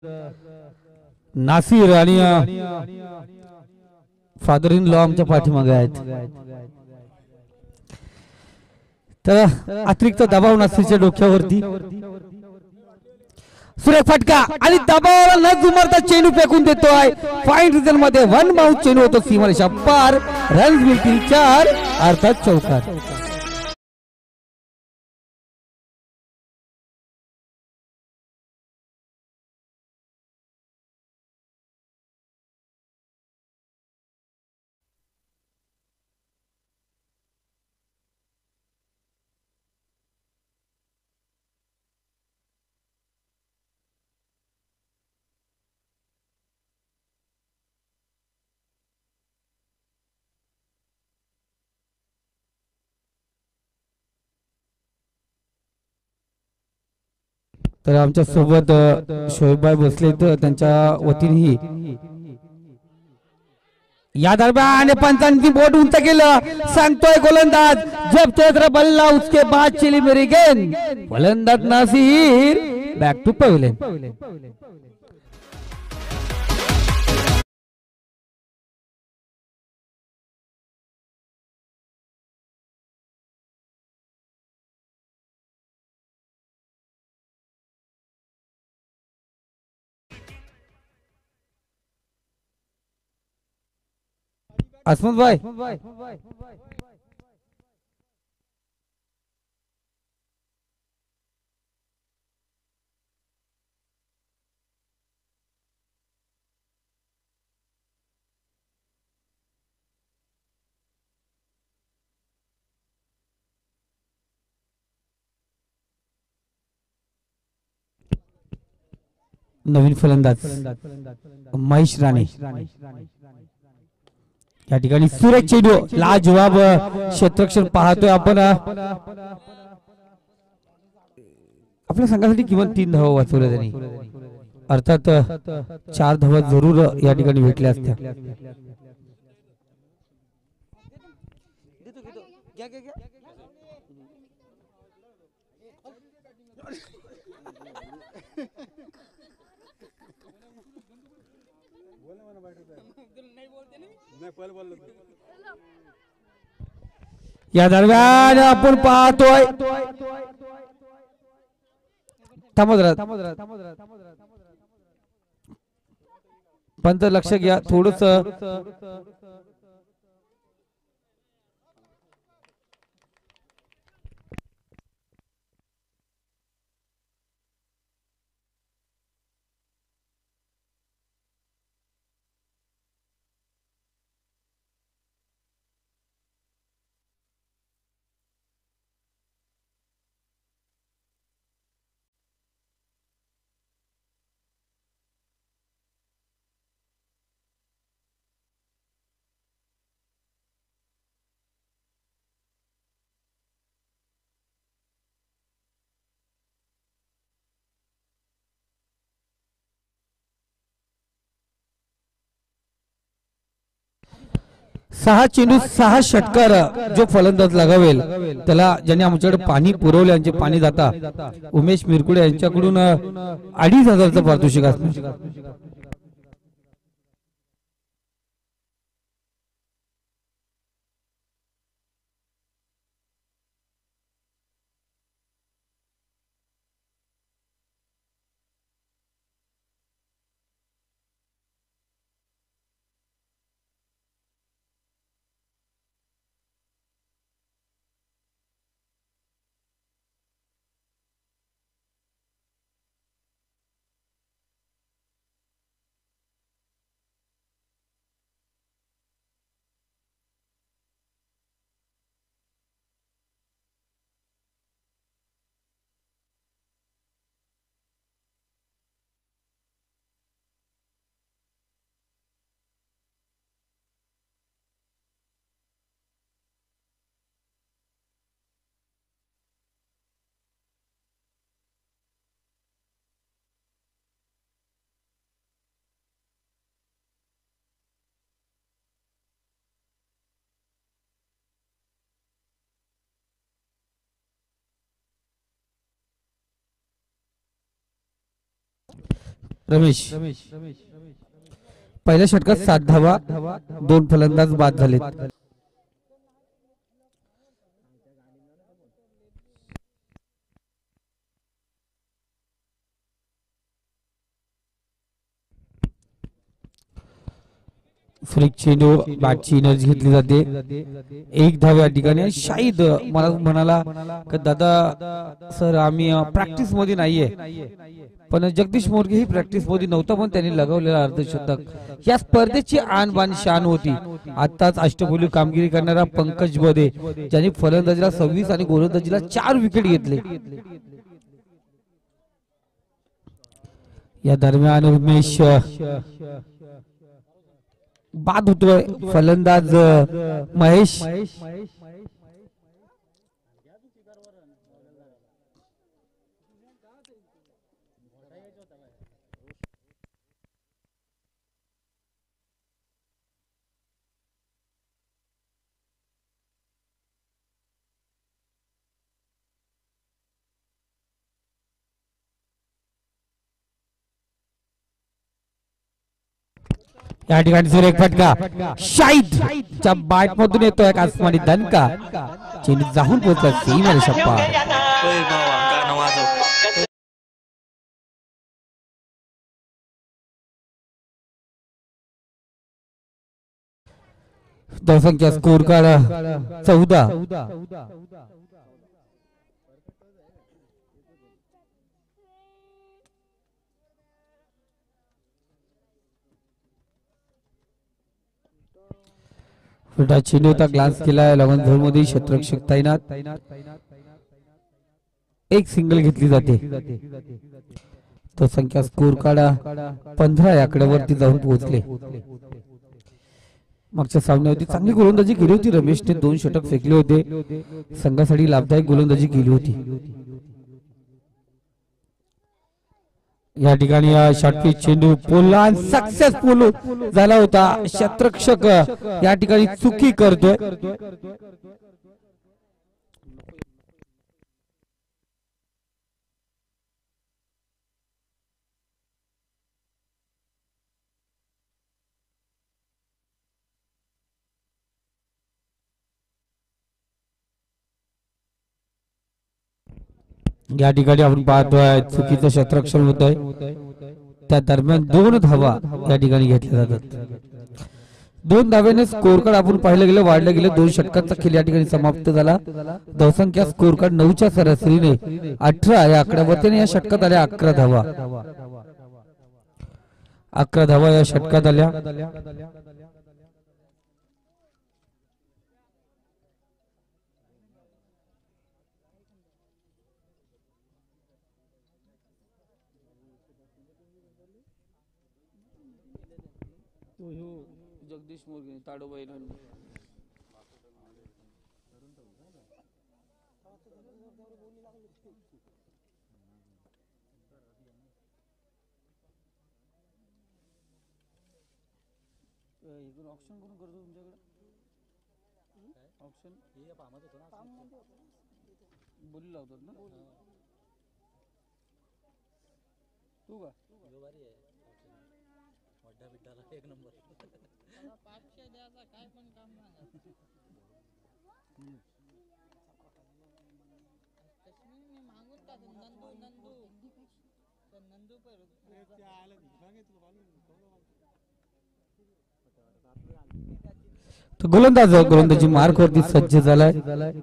नासिर आणि father in law आमच्या पाठीमागे आहेत. तर अतिरिक्त दबाव नासिरच्या डोक्यावरती. सुरेख फटका आणि दबावाला न जुमारता चेंडू फेकून देतोय. फाईन रिझन मध्ये वन बाउंड चेंडू होतो सीमारेषा पार. रन्स मिळतील 4 अर्थात चौकार. तर आमच्या सोबत शोएबभाई बसले तर त्यांच्या वतीनेही या दरम्यान पंचांनी बोट उंच केलं. सांगतोय गोलंदाज जब तेरा बल्ला उसके बाद चली मेरी गेंद. गोलंदाज Nasir back to pavilion. Asmat भाई नवीन फलंदाज महेश राणे या ठिकाणी सुरेख चेंडू लाजवाब क्षेत्ररक्षण पाहतोय आपण. आपल्या संघासाठी किमान 3 धावा वाचवल्या त्यांनी. अर्थात 4 धावा जरूर या ठिकाणी भेटल्या असत्या. या दरम्यान आपण पाहतोय पंत लक्ष घ्या थोडस. सहा चेंडू 6 षटकार जो फलंदाज लगावेल त्याला ज्यांनी आमच्याकडे पाणी पुरवले यांचे पाणी जाता उमेश मिरकुडे यांच्याकडून 2500चं पारितोषिक असणार. रमेश पहिल्या षटकात 7 धावा, 2 फलंदाज बाद झालेत. फ्लिक चेंडू बॅटची एनर्जी घेतली जाते. 1 धाव या ठिकाणी. शाहिद मला म्हणाला की दादा सर आम्ही प्रॅक्टिस मध्ये नाहीये, पण जगदीश मोरगे ही प्रॅक्टिस मध्ये नव्हता, पण त्यांनी लगावलेला अर्धशतक या स्पर्धेची आणबाण शान होती. आताच अष्टपैलू कामगिरी करणारा पंकज बदे ज्यांनी फलंदाजीला 26 आणि गोलंदाजीला 4 विकेट घेतले. या दरम्यान उमेश बाद होतोय. फलंदाज महेश या ठिकाणी जर एक फटका शाहिदच्या बॅट मधून येतो एक आसमानी दणका. चेंडू जाऊन पोहोचला सीमेला शप्पा. धावसंख्या स्कोर कार्ड 14. चेंडू होता ग्लान्स केला. 11 झोन मध्ये क्षेत्ररक्षक तैनात. एक सिंगल घेतली जाते. तो संख्या स्कोर कार्ड 15 या आकड्यावरती जाऊन पोहोचले. मागच्या सामन्यावरती चांगली गोलंदाजी केली होती. रमेशने 2 षटक फेकले होते. संघासाठी लाभदायक गोलंदाजी केली होती. या ठिकाणी शॉर्टपिच चेंडू पोलला सक्सेसफुल झाला होता. क्षेत्ररक्षक या ठिकाणी चुकी करतोय. या ठिकाणी आपण पाहतोय चुकीचं क्षेत्ररक्षण होत आहे. त्या दरम्यान 2 धावा या ठिकाणी घेतल्या जातात. 2 धाव्याने स्कोर कार्ड आपण पाहिलं गेलं वाढलं गेलं. 2 षटकांचा खेळ या ठिकाणी समाप्त झाला. धावसंख्या स्कोर कार्ड 9च्या सरासरीने 18 या आकड्यावरती या षटकात आल्या 11 धावा. 11 धावा या षटकात आल्या. जगदीश मोरगे ताडोबाई ऑप्शन करून करतो तुमच्याकडे ऑप्शन बोली लावतात ना तू का एक नंबर पाचशे द्यायचा काय पण काम नाही. मागून का नंदू नंदू नंदू तर गोलंदाजी मार्क वरती सज्ज झालाय.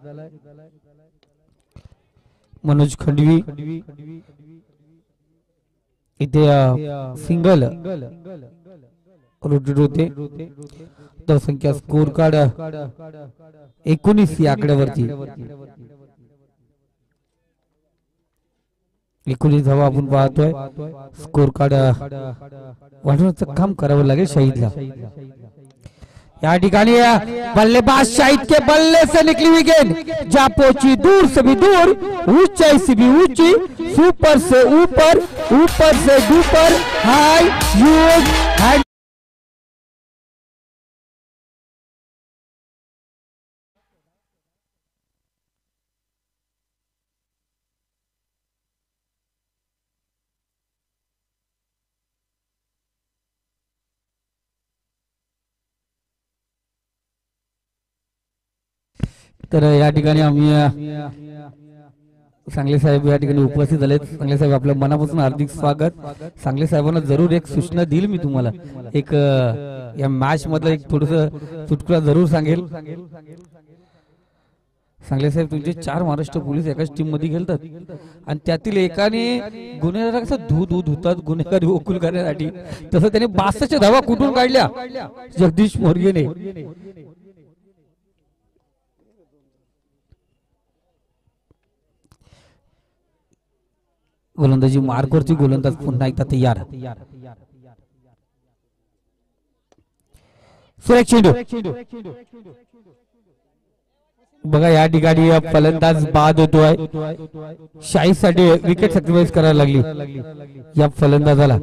मनोज खंडवी इथे सिंगल रोटेट होते. धावसंख्या स्कोर कार्ड 19 या आकड्यावरती. 19 धावा आपण पाहतोय. स्कोर कार्ड वाढवण्याचं काम करावं लागेल शाहिदला. या ठिकाणी बल्लेबाज शाहिद के बल्ले से निकली हुई गेंद जा पहुंची दूर से भी दूर, ऊंचाई से भी ऊंची, सुपर से ऊपर, ऊपर से डूपर, हाई यूज हैंड तर या ठिकाणी आम्ही सांगले साहेब या ठिकाणी उपस्थित झालेत. सांगले साहेब आपल्या मनापासून हार्दिक स्वागत. सांगले साहेबांना जरूर एक सूचना देईल मी तुम्हाला, एक या मॅच मधलं एक थोडस चुटकुला जरूर सांगेल. सांगले साहेब तुमचे 4 महाराष्ट्र पोलीस एकाच टीम मध्ये खेळतात आणि त्यातील एकाने गुन्हेगार कसं धुतात गुन्हेगारी वसूल करण्यासाठी, तसं त्याने 62 धावा कुठून काढल्या जगदीश मोरगेने. गोलंदाजी मार्कवरती गोलंदाज पुन्हा एकदा तयार. सुरेख चेंडू बघा या ठिकाणी फलंदाज बाद होतोय. 40 साठी विकेट सॅक्रिफाईस करायला लागली या फलंदाजाला.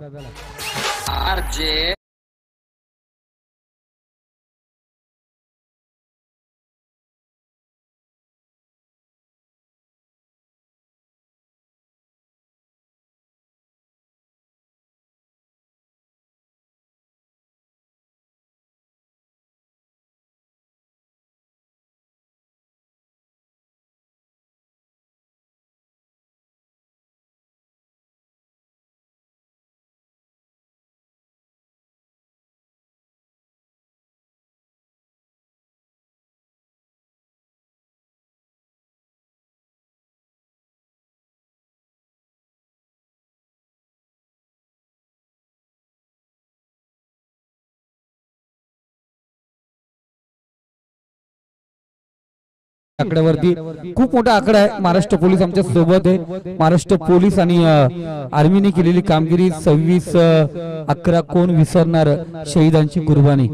आकड्यावरती खूप मोठा आकडा आहे. महाराष्ट्र पोलीस आमच्या सोबत आहे. महाराष्ट्र पोलीस आणि आर्मीने केलेली कामगिरी 26/11 कोण विसरणार, शहीदांची कुर्बानी.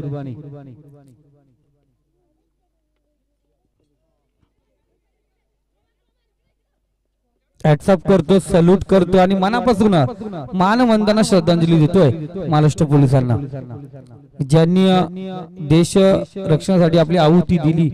हॅट्सअप करतो, सल्यूट करतो आणि मनापासून मानवंदना श्रद्धांजली देतोय महाराष्ट्र पोलिसांना, ज्यांनी देश रक्षणासाठी आपली आहुती दिली.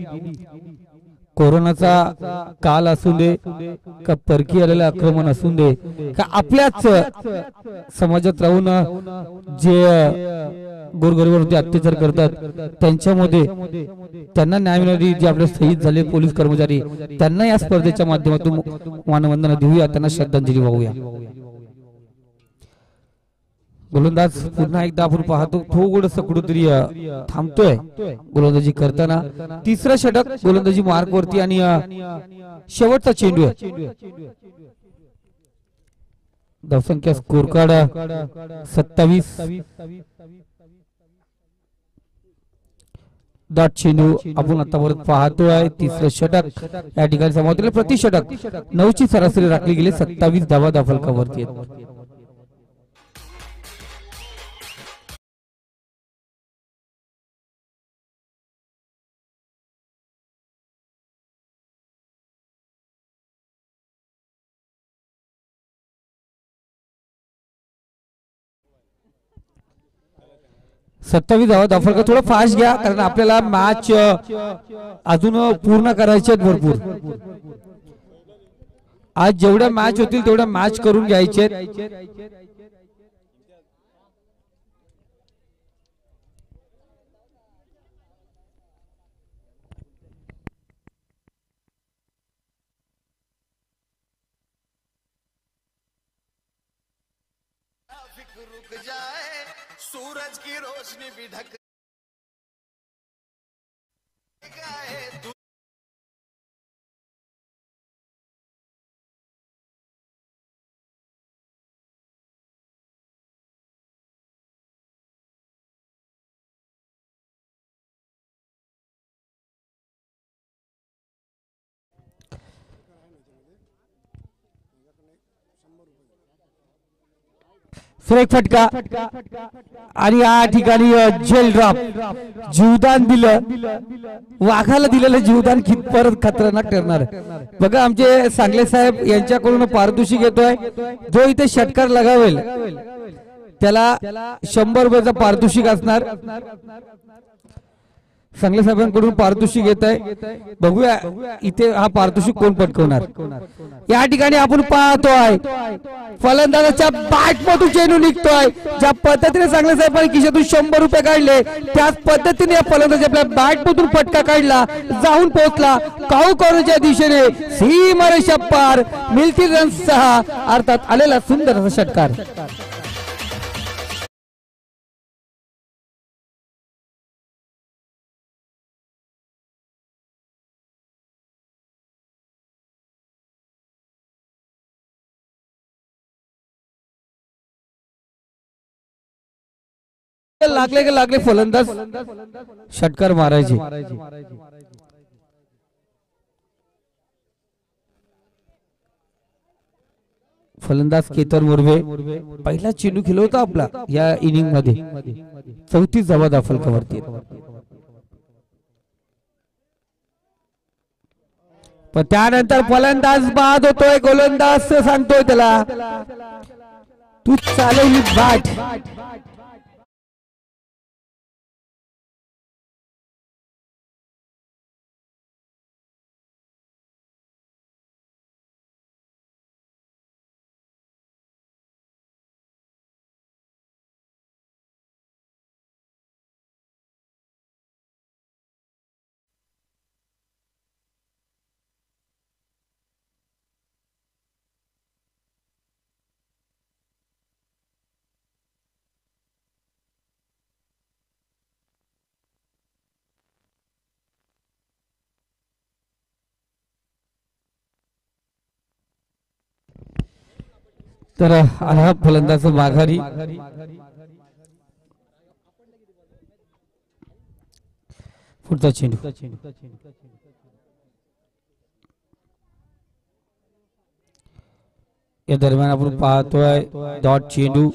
कोरोनाचा काल असू दे का परकी आलेलं आक्रमण असू दे का आपल्याच समाजात राहून जे गोरगरिबांवरती अत्याचार करतात त्यांच्यामध्ये त्यांना न्याय मिळणारी जे आपले शहीद झाले पोलीस कर्मचारी त्यांना या स्पर्धेच्या माध्यमातून मानवंदना देऊया, त्यांना श्रद्धांजली वाहूया. गोलंदाज पुन्हा एकदा आपण पाहतो थोडस कुठेतरी थांबतोय गोलंदाजी करताना. तिसरं षटक गोलंदाजी मार्कवरती आणि शेवटचा चेंडू आहे. धावसंख्या स्कोर कार्ड 27. दाट चेंडू आपण आतापर्यंत पाहतोय. तिसरं षटक या ठिकाणी समावतील. प्रति षटक 9ची सरासरी राखली गेली. 27 धावा धावफलकावरती आहेत. धावा धावफलक थोडं फास्ट घ्या कारण आपल्याला मॅच अजून पूर्ण करायचे आहेत भरपूर. आज जेवढ्या मॅच होतील तेवढ्या मॅच करून घ्यायचे. सूरज की रोशनी भी ढक सुरेख फटका आणि या ठिकाणी जेल ड्रॉप. जीवदान दिलं, वाघाला दिलेलं जीवदान कितपत खतरनाक ठरणार बघा. आमचे सांगले साहेब यांच्याकडून पारितोषिक येतोय. जो इथे षटकार लगावेल त्याला 100 रुपयाचं पारितोषिक असणार. सांगले साहेबांकडून पारितोषिक घेत आहे. बघूया इथे हा पारितोषिक कोण पटकवणार. या ठिकाणी आपण पाहतोय फलंदाजाच्या बॅट मधून चेंडू निघतोय. ज्या पद्धतीने सांगले साहेबांनी खिशातून 100 रुपये काढले त्याच पद्धतीने या फलंदाज आपल्या बॅट मधून फटका काढला, जाऊन पोहोचला काऊ करूच्या दिशेने सीमारेषा पार. मिळतील रन 6 अर्थात आलेला सुंदर असा षटकार. लागले फलंदाज षटकार मारायचे. फलंदाज केतन मुर्वे पहिला चेंडू खेळला होता आपला या इनिंग मध्ये. 34 धावा फलकावरती. पण त्यानंतर फलंदाज बाद होतोय. गोलंदाज सांगतोय त्याला तू चालवली बॅट. तर आला फलंदाज माघारी. पुढचा चेंडू या दरम्यान आपण पाहतोय डॉट चेंडू.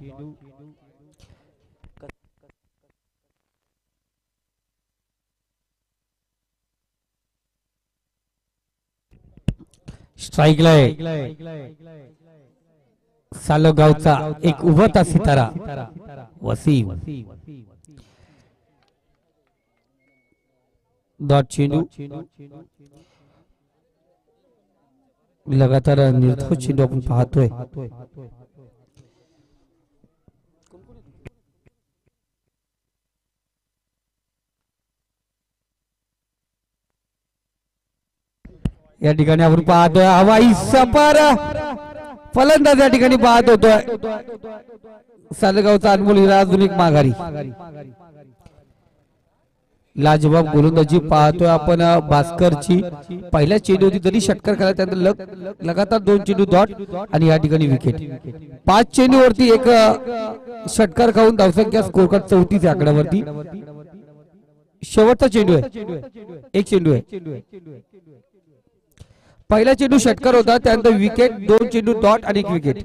स्ट्राईकला सालोगावचा एक उभता सितारा वसीम. डॉट चेंडू लगातार निर्धाव चेंडू आपण पाहतोय. या ठिकाणी आपण पाहतोय हवाई सफर. फलंदाज या ठिकाणी बाद होतोय. सालेगावचा अनमोल हिरा अजून एक माघारी. लाजवाब गोलंदाजी पाहतोय आपण भास्करची. पहिल्या चेंडूवरती तरी षटकार खेळला, त्यानंतर लगातार 2 चेंडू डॉट आणि या ठिकाणी विकेट. 5 चेंडूवरती एक षटकार खाऊन धावसंख्या स्कोर कार्ड 34 आकड्यावरती. शेवटचा चेंडू आहे, एक चेंडू आहे. पहिला चेंडू षटकार होता, त्यानंतर विकेट, 2 चेंडू डॉट आणि 1 विकेट.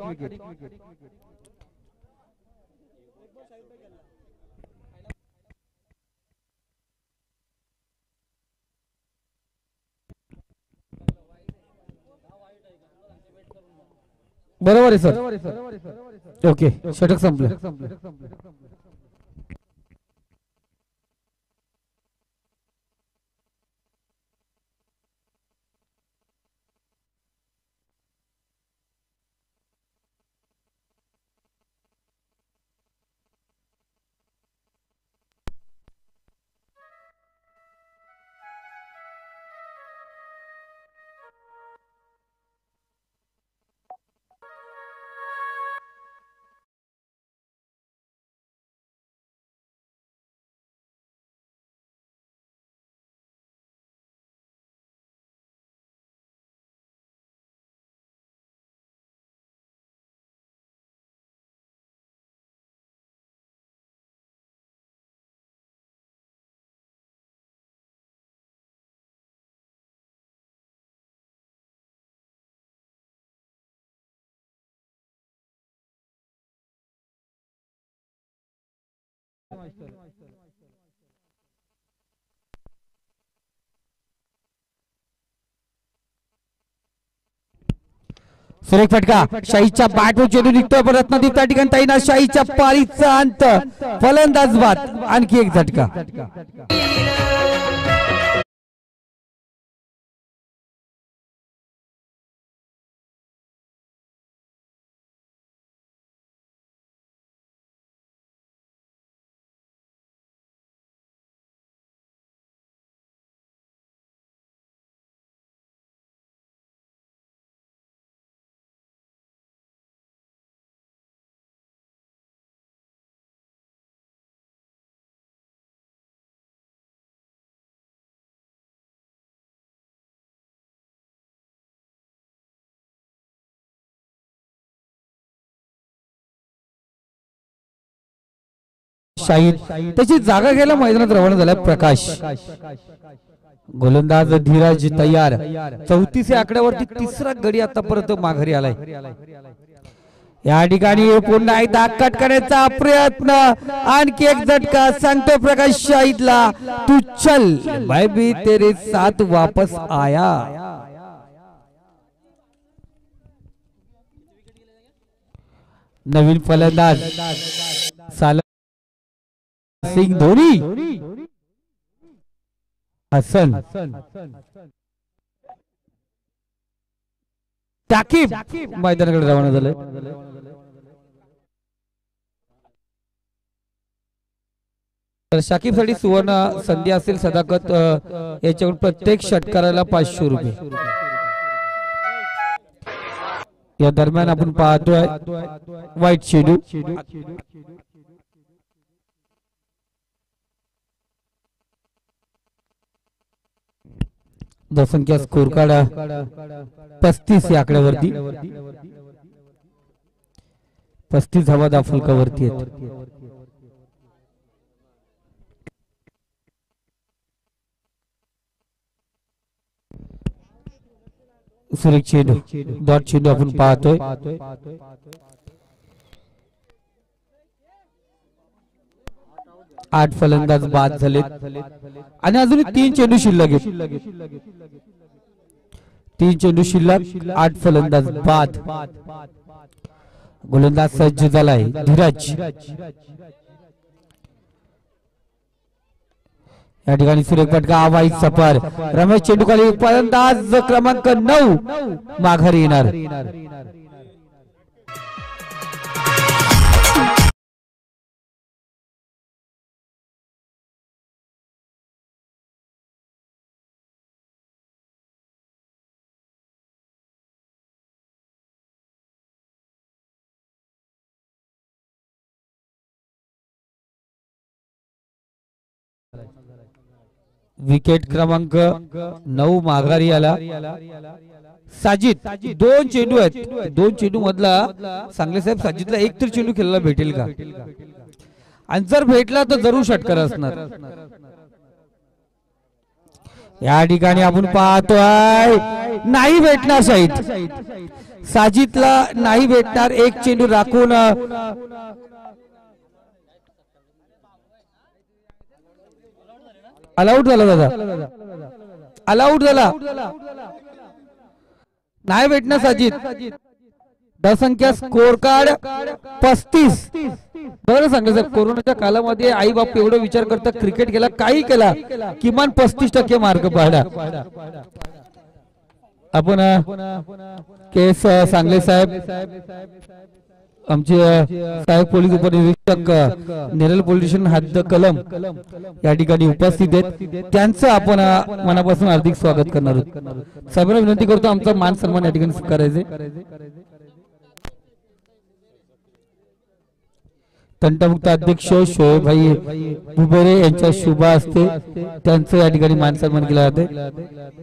बरोबर आहे सर. ओके, षटक संपलं. सुरेख फटका शाहीच्या बॅटवर चेंडू निघतोय पण रत्नदीप त्या ठिकाणी ताईना शाहीच्या पारीचा अंत फलंदाज बाद आणखी एक झटका शाहीद त्याची जागा घ्यायला मैदानात रवाना झाला प्रकाश गोलंदाज धीरज तयार 34 आकड्यावरती तिसरा गडी आतापर्यंत माघारी आलाय या ठिकाणी पुन्हा एकदा कट करण्याचा प्रयत्न आणखी एक झटका सांगतो प्रकाश शाहीदला तू चल मैं भी तेरे साथ वापस आया नवीन फलंदाज सिंग धोनी हसन ताकीब मैदानाकडे रवाना झाले तर शाकीब साठी सुवर्ण संधी असेल सदाकत याच्याकडून प्रत्येक षटकाराला 500 रुपये या दरम्यान आपण पाहतोय वाईट चेंडू संख्या स्कोर कार्ड 35 या आकड्यावरती 35 धावा दाफुलकावरती आहेत सुरेख चेंडू डॉट चेंडू आपण पाहतोय आठ फलंदाज बाद झालेत आणि अजून 3 चेंडू शिल्लक आहेत 3 चेंडू शिल्लक 8 फलंदाज बाद गोलंदाज सज्ज झालाय धीरज या ठिकाणी सुरेख फटका आवाज सफर रमेश चेंडू खाली फलंदाज क्रमांक 9 माघारी येणार विकेट क्रमांक 9 माघारी आला साजिद 2 चेंडू आहेत 2 चेंडू मधला सांगले साहेब साजिदला एक तर चेंडू खेळायला भेटेल का आणि जर भेटला तर जरूर षटकार असणार या ठिकाणी आपण पाहतोय नाही भेटणार शाहीद साजिदला नाही भेटणार एक चेंडू राखून अलाउट झाला दादा अलाउट झाला नाही भेटणार साजिद संख्या स्कोर कार्ड 35 बरं सांगलं साहेब कोरोनाच्या कालामध्ये आई बाप एवढा विचार करता क्रिकेट केला काही केला किमान 35% मार्क पाडा आपण केस सांगले साहेब आमचे सहाय्यक पोलीस उपनिरीक्षक नेरल पोलीस स्टेशन हद्द कलम या ठिकाणी उपस्थित आहेत त्यांचं आपण मनापासून हार्दिक स्वागत करणार आहोत साहेबांना विनंती करतो आमचा मान सन्मान या ठिकाणी स्वीकारायचे तंटमुक्त अध्यक्ष शोएभाई बुबेरे यांच्या शुभ हस्ते त्यांचं या ठिकाणी मान सन्मान केला जाते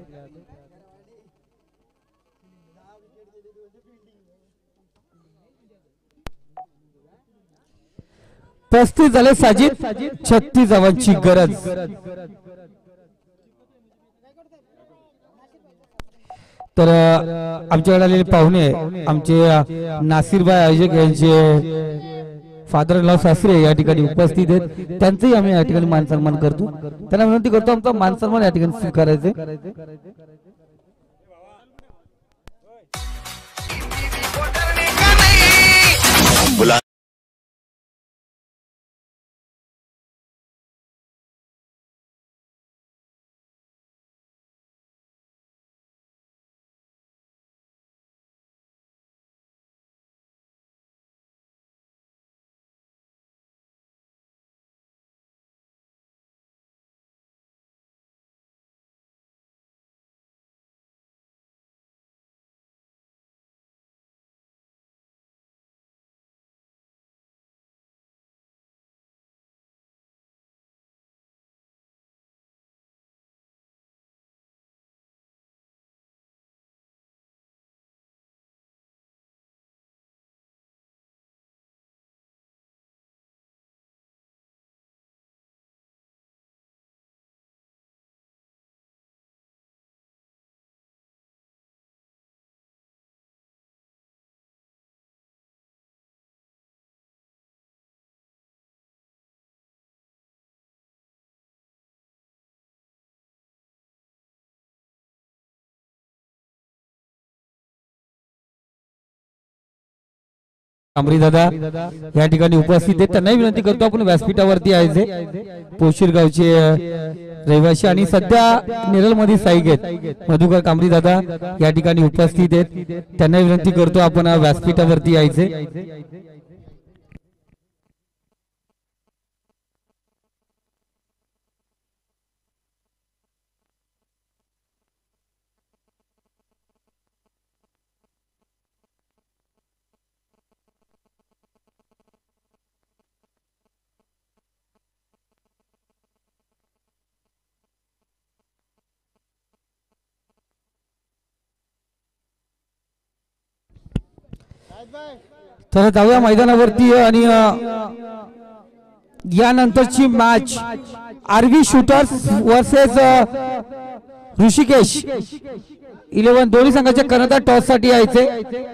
35 झाले साजिद 36 धावांची गरज तर आमच्याकडे आलेले पाहुणे आमचे नासिरभाई आयोजक यांचे फादर इन लॉ सासरे या ठिकाणी उपस्थित आहेत त्यांचंही आम्ही या ठिकाणी मान सन्मान करतो त्यांना विनंती करतो आमचा मान सन्मान या ठिकाणी स्वीकारायचे कांबरी दादा या ठिकाणी उपस्थित आहेत, त्यांनाही विनंती करतो आपण व्यासपीठावरती यायचे. पोशीर गावचे रहिवासी आणि सध्या नेरळ मध्ये स्थायिक आहेत मधुकर कांबरी दादा या ठिकाणी उपस्थित आहेत, त्यांनाही विनंती करतो आपण व्यासपीठावरती यायचे. तर जाऊया मैदानावरती आणि यानंतरची match RV shooters versus Rishikesh 11 दोन्ही संघाच्या कर्णधार टॉस साठी यायचे.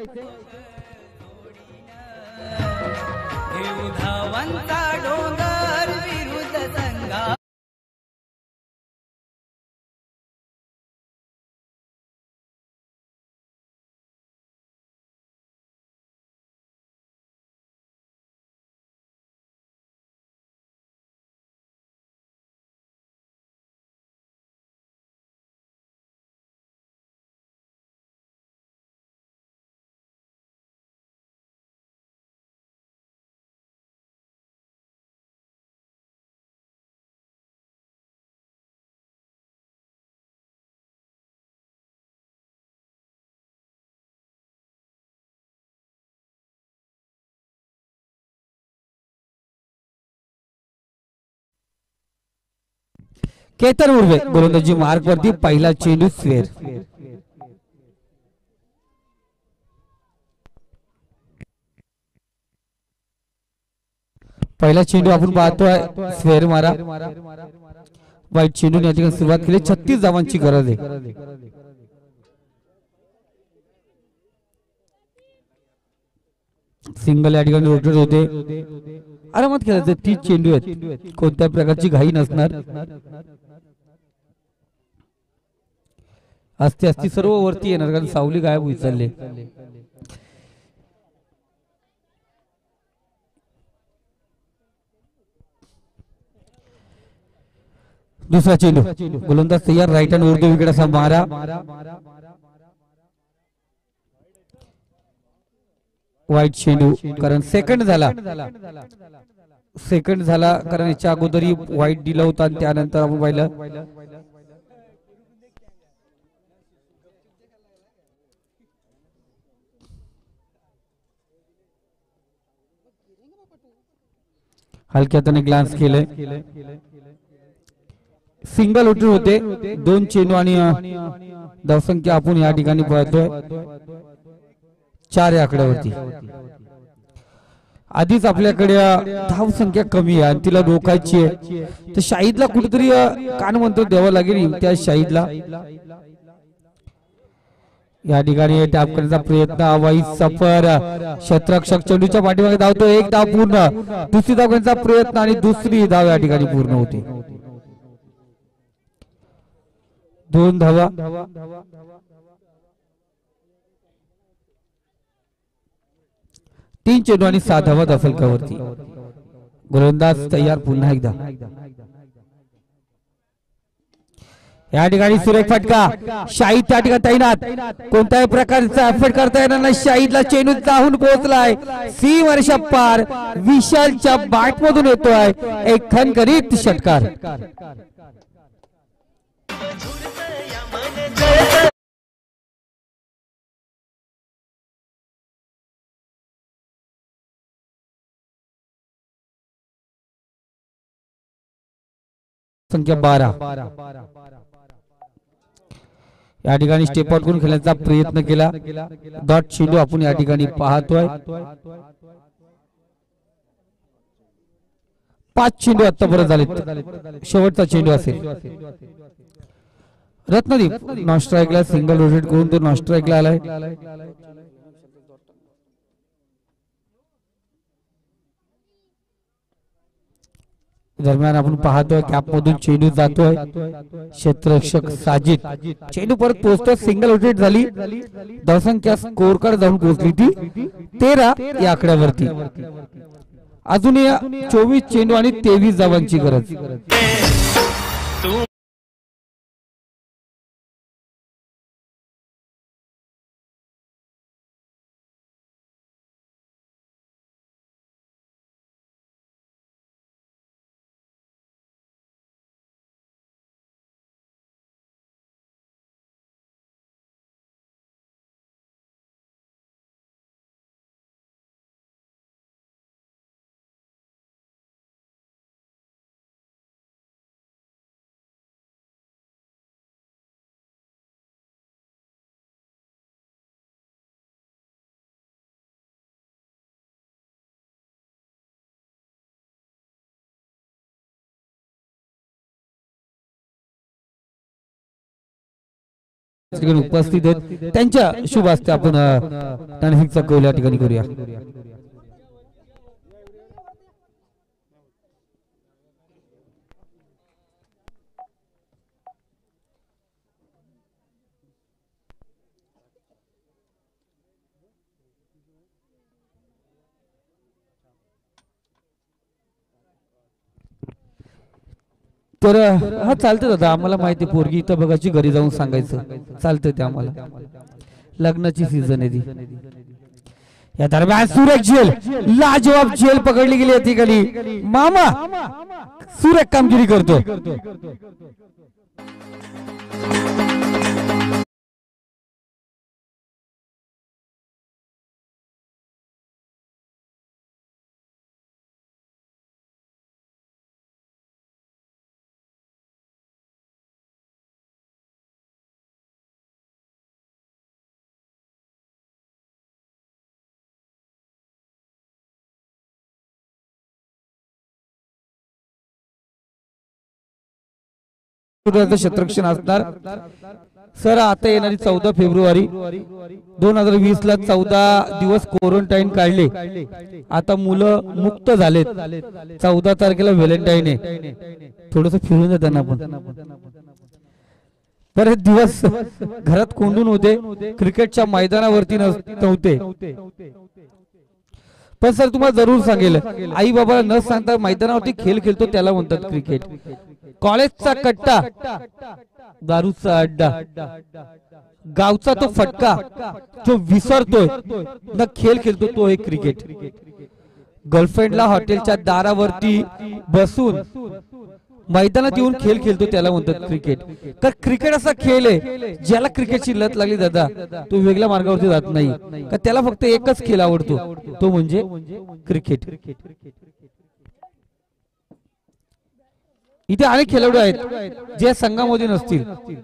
केतन उर्वे गोलंदाजी मार्क वरती पहिला चेंडू स्वेर. पहिला चेंडू आपण पाहतोय स्वेर मारा. वाईट चेंडू या ठिकाणी सुरुवात केली. 36 धावांची गरज आहे. सिंगल या ठिकाणी रोटेट होते. आरामात खेळायचे. 30 चेंडू आहेत. कोणत्या प्रकारची घाई नसणार. असते असती सर्व वरती येणार कारण सावली गायब होई चालले. दुसरा चेंडू गोलंदाज तयार. राईट हँड उर्दू विकेट असा मारा. वाईट चेंडू कारण सेकंड झाला कारण याच्या अगोदरही वाईट दिला होता आणि त्यानंतर आपण पाहिलं हलक्या त्याने ग्लान्स केले. सिंगल उठून होते. 2 चेंडू आणि धावसंख्या आपण या ठिकाणी पाहतोय 4 या आकड्यावरती. आधीच आपल्याकडे धावसंख्या कमी आहे आणि तिला रोखायची आहे. तर शाहिदला कुठेतरी कानमंत्र द्यावं लागेल. त्या शाहिदला या ठिकाणी टॅप करण्याचा प्रयत्न. हवाई सफर. क्षेत्ररक्षक चेंडूच्या पाठीमागे धावतो. 1 धाव पूर्ण. दुसरी धाव करण्याचा प्रयत्न आणि दुसरी धाव या ठिकाणी पूर्ण होते. 2 धावा. 3 चेंडू आणि 7 धावा धावफलकावरती. गोलंदाज तयार पुन्हा एकदा. या ठिकाणी सुरेख फटका. शाहिद त्या ठिकाणी तैनात. कोणत्याही प्रकारचा एफर्ट करता येणार नाही. शाहिदला चेंडू जाऊन पोहोचलाय. सीमारेषा पार. विशालच्या बॅट मधून येतोय एक खणखणीत षटकार. संख्या 12 या ठिकाणी स्टेप आउट करून खेळण्याचा प्रयत्न केला. डॉट चेंडू आपण या ठिकाणी पाहतोय. 5 चेंडू आतापर्यंत झाले. शेवटचा चेंडू असेल. रत्नदीप नॉन स्ट्राईकला सिंगल रोटेट करून तो नॉन स्ट्राईकला आलाय. दरम्यान आपण पाहतोय कॅप मधून चेंडू जातोय, क्षेत्ररक्षक साजिद चेंडू परत पोहोचतोय, सिंगल विकेट झाली, धावसंख्या स्कोर कार्ड जाऊन पोहोचली ती 13 या आकड्यावरती. अजून 24 चेंडू आणि 23 धावांची गरज. उपस्थित आहेत त्यांच्या शुभ हस्ते आपण नाणेफेकचा कौल या ठिकाणी करूया. तर हा चालतं दादा, आम्हाला माहिती पोरगी इथं बघायची, घरी जाऊन सांगायचं, चालतं ते आम्हाला. लग्नाची सीझन आहे ती. या दरम्यान सुरेख झेल, लाजवाब झेल पकडली गेली या ठिकाणी. मामा सुरेख कामगिरी करतो. क्षेत्ररक्षण असणार सर. आता येणारी 14 फेब्रुवारी 2020 ला 14 दिवस क्वारंटाईन काढले. आता मुलं मुक्त झालेत. 14 तारखेला व्हॅलेंटाईन आहे. थोडस फिरून जा त्यांना पण. बरेच दिवस घरात कोंडून होते, क्रिकेटच्या मैदानावरती नव्हते. पण सर तुम्हाला जरूर सांगेल, आई बाबाला न सांगता मैदानावरती खेळ खेळतो त्याला म्हणतात क्रिकेट. कॉलेजचा कट्टा, दारूचा अड्डा, गावचा तो फटका जो विसरतोय न खेळ खेळतो तो एक क्रिकेट. गर्लफ्रेंडला हॉटेलच्या दारावरती बसून मैदानात येऊन खेळ खेळतो त्याला म्हणतात क्रिकेट. तर क्रिकेट असा खेळ आहे ज्याला क्रिकेटची लत लागली दादा, तो वेगळ्या मार्गावरती जात नाही. का त्याला फक्त एकच खेळ आवडतो, तो म्हणजे क्रिकेट. इथे अनेक खेळाडू आहेत जे संघामध्ये नसतील,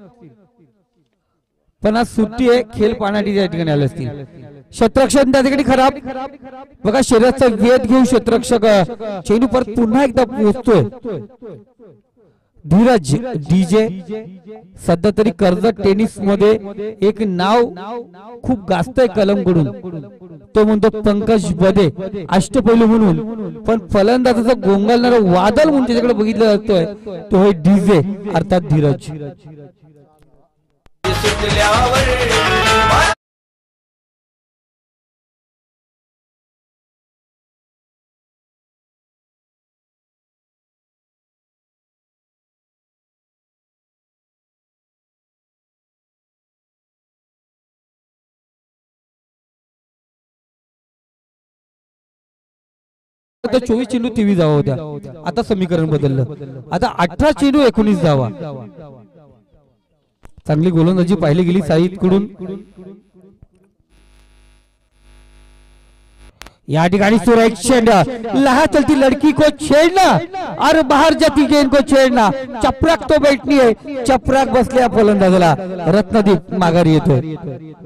पण आज सुट्टी आहे, खेळ पाहण्यासाठी त्या ठिकाणी आले असतील. क्षेत्ररक्षण त्या ठिकाणी खराब बघा, शरीराचा वेध घेऊन क्षेत्ररक्षक चेंडू परत पुन्हा एकदा पोहोचतोय. धीरज डीजे सध्या तरी कर्जत टेनिस मध्ये एक नाव खूप गाजतंय कलमकडून, तो म्हणतो पंकज बदे अष्टपैलू म्हणून. पण फलंदाजाचा गोंगालणारा वादळ म्हणून त्याच्याकडे बघितलं जातोय तो आहे डीजे अर्थात धीरज. आता 24 चेंडू 23 धावा होत्या, आता समीकरण बदललं, आता 18 चेंडू 19 धावा. चांगली गोलंदाजी पाहिली गेली साईद कडून. या ठिकाणी सुरेख चेंडा, लहा चलती लड़की को छेड़ना और बाहर जाती गेंद को छेड़ना. चपराक तो बैठनी है, चपराक बसल्या फलंदाजाला. रत्नदीप माघारी येतोय.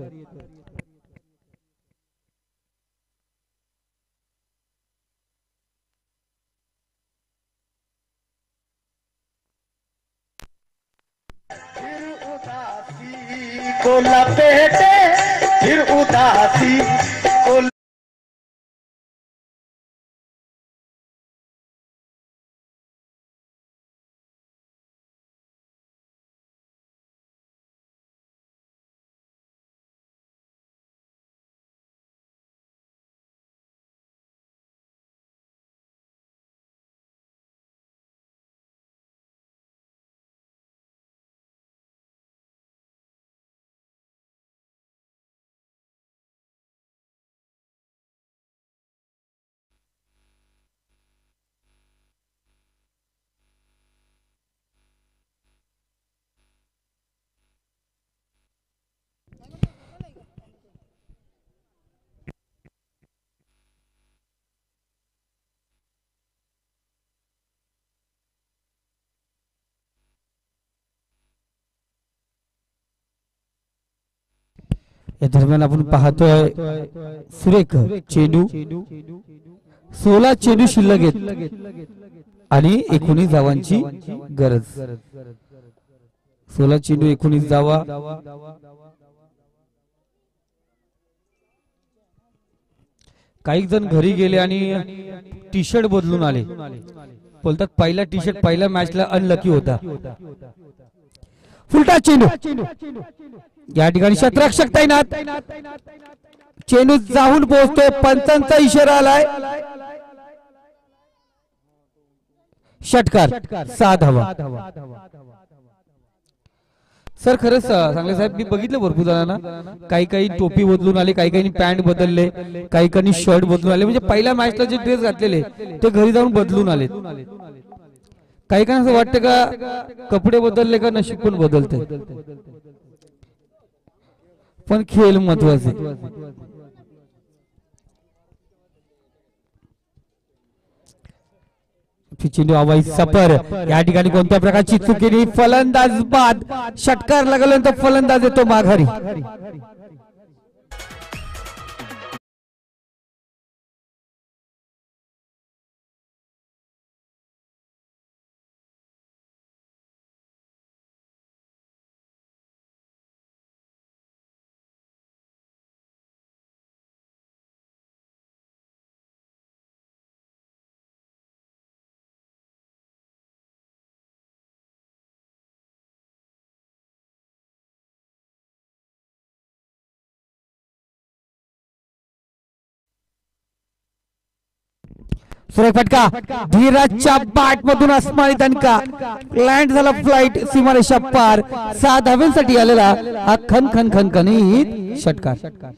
को लपेटे फिर उदासी को या दरम्यान आपण पाहतोय सुरेख चेंडू, 16 चेंडू शिल्लक आहेत आणि 19 धावांची गरज. 16 चेंडू 19 धावा. काही जण घरी गेले आणि टी शर्ट बदलून आले. बोलतात पहिला टी शर्ट पहिल्या मॅचला अनलकी होता. फुलटा चेंडू या ठिकाणी क्षेत्ररक्षक तैनात. चेंडू जाऊन पोहोचतोय. पंचांचा इशारा आलाय. षटकार. 6 धावा. सर खरंच चांगले साहेब, मी बघितलं भरपूर जणांना, काही टोपी बदलून आले, काही पॅन्ट बदलले, काही शर्ट बदलून आले. म्हणजे पहिल्या मॅचला जे ड्रेस घातलेले ते घरी जाऊन बदलून आले. काही असं वाटतं का कपडे बदलले का नशीब पण बदलते, पण खेळ महत्वाचे. चेंडू हवाई सफर. या ठिकाणी कोणत्या प्रकारची चुकीने फलंदाज बाद. षटकार लागल्यानंतर फलंदाज येतो माघारी. सुरेख फटका. धीराजच्या बॅट मधून आसमानी दणका. लँड झाला फ्लाइट सीमारेषा पार. 6 धाव्यांसाठी आलेला हा खनखनीत षटकार.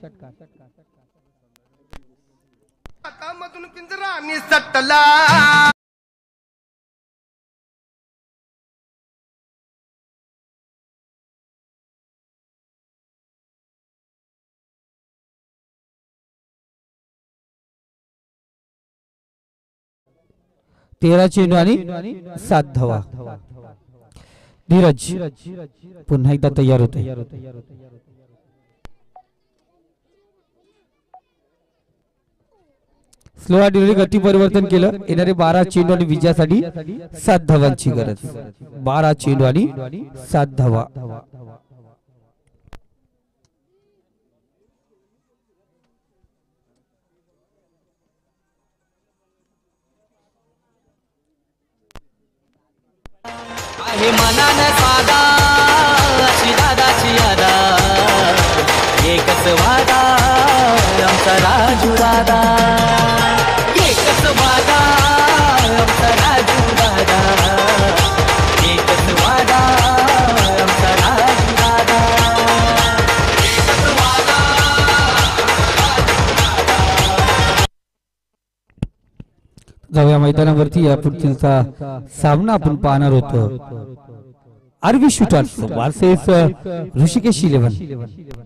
मधून पिंजरा निसटला. तेरा चेंडू आणि 7 धावा. धीरज पुन्हा एकदा तयार होते. स्लो डिलिव्हरी गती परिवर्तन केलं. येणारे 12 चेंडू आणि विजयासाठी 7 धावांची गरज. 12 चेंडू आणि 7 धावा. आहे मनान साधा अशी दादाची यादा. एकच वादा आमचा राजू दादा. एकच वादा आमचा राजू दादा. एकच वादा आमचा राजू दादा. एकच वादा. जाऊया मैदानावरती. या पुढचा सामना आपण पाहणार होतो आरवी शूटर्स वर्सेस ऋषिकेश 11.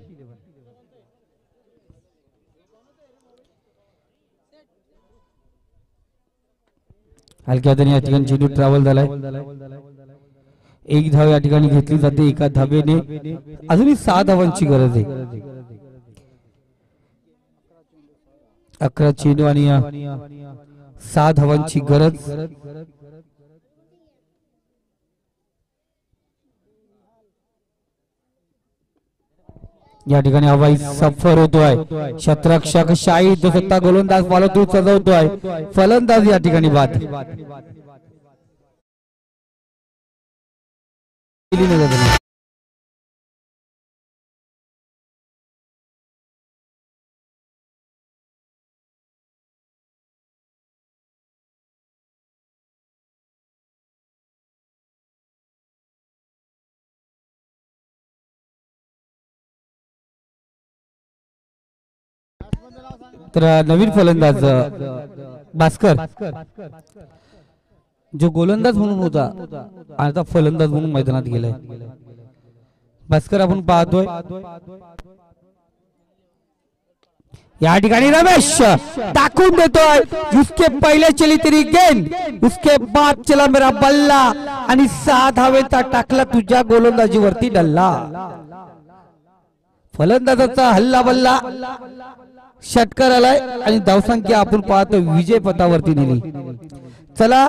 हलक्या हाताने या ठिकाणी चेंडू ट्रॅव्हल झालाय. 1 धाव या ठिकाणी घेतली जाते. एका धावेने अजूनही 6 धावांची गरज आहे. 11 चेंडू आणि 6 धावांची गरज. या ठिकाणी हवाई सफर होतोय. क्षेत्ररक्षक शाहीद जो स्वतः गोलंदाज फॉलोथ्रू सजवतोय. फलंदाज या ठिकाणी बाद. तर नवीन फलंदाज भास्कर जो गोलंदाज म्हणून होता आता फलंदाज म्हणून मैदानात गेलाय. भास्कर आपण पाहतोय. या ठिकाणी रमेश टाकून देतोय. उसके पहिले चली तेरी गेंद, उसके बाद चला मेरा बल्ला. आणि 6 धावेचा टाकला तुझ्या गोलंदाजीवरती डल्ला. फलंदाजाचा हल्ला बल्ला षटकार आलाय आणि धावसंख्या आपण पाहतो विजय पथावरती नेली. चला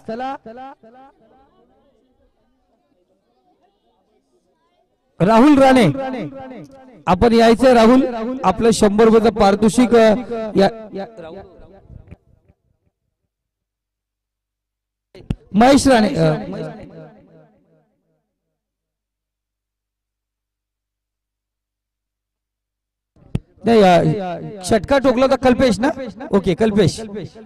राहुल राणे आपण यायचं राहुल, आपलं 100 रुपयाचं पारितोषिक महेश राणे नाही षटकार ठोकला होता कल्पेश ना. ओके कल्पेश